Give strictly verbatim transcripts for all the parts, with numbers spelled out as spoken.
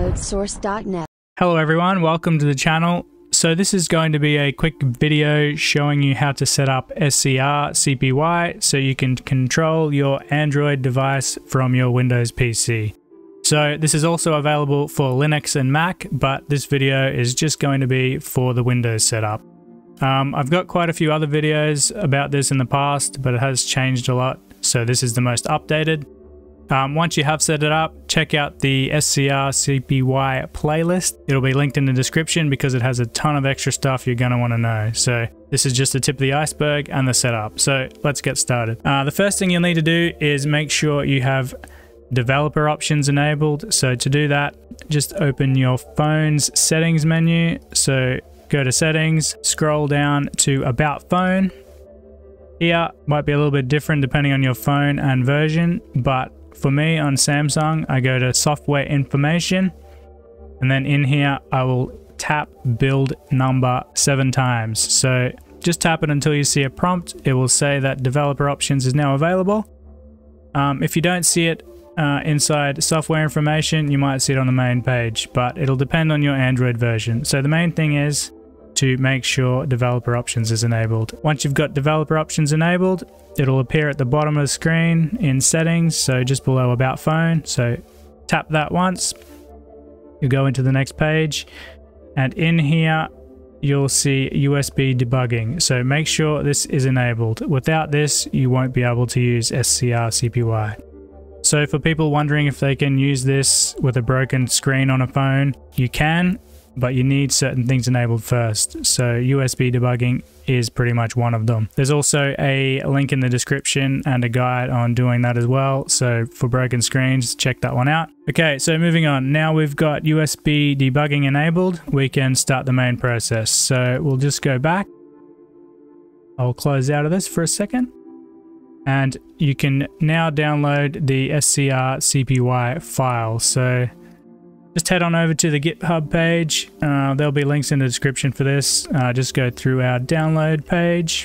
code source dot net. Hello everyone, welcome to the channel. So this is going to be a quick video showing you how to set up S C R C P Y so you can control your Android device from your Windows P C. So this is also available for Linux and Mac, but this video is just going to be for the Windows setup. Um, I've got quite a few other videos about this in the past, but it has changed a lot, so this is the most updated. Um, once you have set it up, check out the S C R C P Y playlist. It'll be linked in the description because it has a ton of extra stuff you're going to want to know. So this is just the tip of the iceberg and the setup. So let's get started. Uh, the first thing you'll need to do is make sure you have developer options enabled. So to do that, just open your phone's settings menu. So go to settings, scroll down to about phone. Here might be a little bit different depending on your phone and version, but for me on Samsung, I go to software information, and then in here I will tap build number seven times. So just tap it until you see a prompt. It will say that developer options is now available. Um, if you don't see it uh, inside software information, you might see it on the main page, but it'll depend on your Android version. So the main thing is to make sure developer options is enabled. Once you've got developer options enabled, it'll appear at the bottom of the screen in settings, so just below about phone. So tap that once, you go into the next page, and in here you'll see U S B debugging. So make sure this is enabled. Without this, you won't be able to use S C R C P Y. So for people wondering if they can use this with a broken screen on a phone, you can, but you need certain things enabled first. So U S B debugging is pretty much one of them. There's also a link in the description and a guide on doing that as well. So for broken screens, check that one out. Okay, so moving on. Now we've got U S B debugging enabled, we can start the main process. So we'll just go back. I'll close out of this for a second. And you can now download the S C R C P Y file. So just head on over to the GitHub page. Uh, there'll be links in the description for this. Uh, just go through our download page.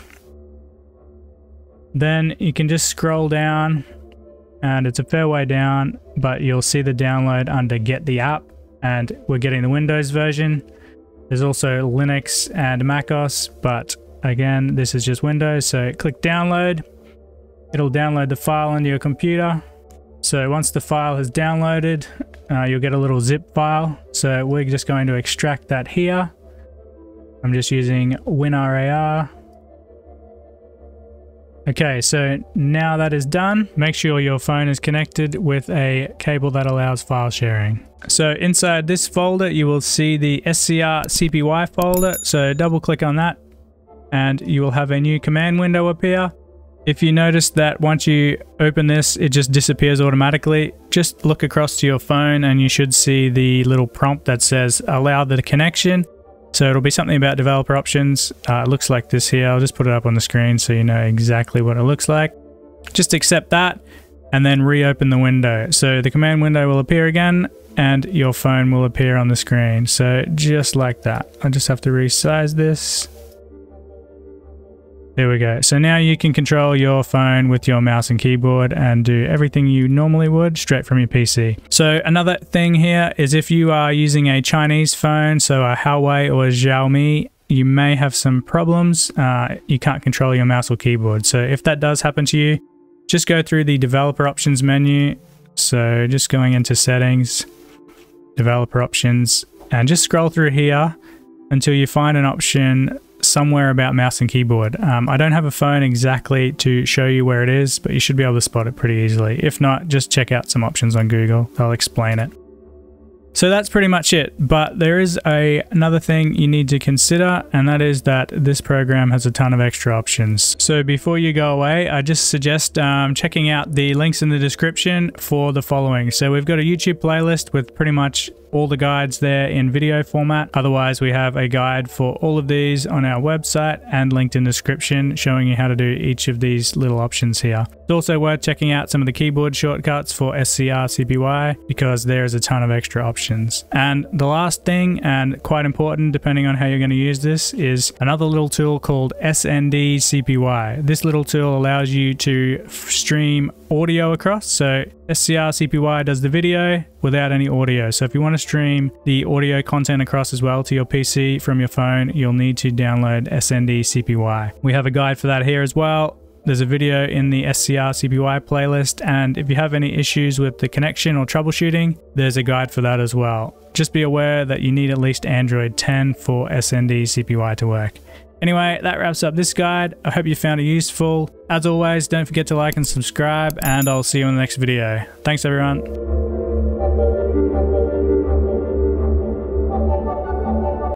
Then you can just scroll down, and it's a fair way down, but you'll see the download under Get the App, and we're getting the Windows version. There's also Linux and macOS, but again, this is just Windows. So click download. It'll download the file into your computer. So once the file has downloaded, uh, you'll get a little zip file. So we're just going to extract that here. I'm just using WinRAR. Okay, so now that is done, make sure your phone is connected with a cable that allows file sharing. So inside this folder, you will see the S C R C P Y folder. So double click on that and you will have a new command window appear. If you notice that once you open this, it just disappears automatically, just look across to your phone and you should see the little prompt that says allow the connection. So it'll be something about developer options. Uh, it looks like this here. I'll just put it up on the screen so you know exactly what it looks like. Just accept that and then reopen the window. So the command window will appear again and your phone will appear on the screen. So just like that. I just have to resize this. There we go. So now you can control your phone with your mouse and keyboard and do everything you normally would straight from your P C. So another thing here is if you are using a Chinese phone, so a Huawei or a Xiaomi, you may have some problems. Uh, you can't control your mouse or keyboard. So if that does happen to you, just go through the developer options menu. So just going into settings, developer options, and just scroll through here until you find an option somewhere about mouse and keyboard. Um, I don't have a phone exactly to show you where it is, but you should be able to spot it pretty easily. If not, just check out some options on Google. They'll explain it. So that's pretty much it, but there is a another thing you need to consider, and that is that this program has a ton of extra options. So before you go away, I just suggest um, checking out the links in the description for the following. So we've got a YouTube playlist with pretty much all the guides there in video format. Otherwise, we have a guide for all of these on our website and linked in the description showing you how to do each of these little options here. It's also worth checking out some of the keyboard shortcuts for S C R C P Y because there is a ton of extra options. And the last thing, and quite important depending on how you're going to use this, is another little tool called S N D C P Y. This little tool allows you to stream audio across. So S C R C P Y does the video, without any audio. So if you want to stream the audio content across as well to your P C from your phone, you'll need to download S C R C P Y. We have a guide for that here as well. There's a video in the S C R C P Y playlist, and if you have any issues with the connection or troubleshooting, there's a guide for that as well. Just be aware that you need at least Android ten for S C R C P Y to work. Anyway, that wraps up this guide. I hope you found it useful. As always, don't forget to like and subscribe, and I'll see you in the next video. Thanks everyone.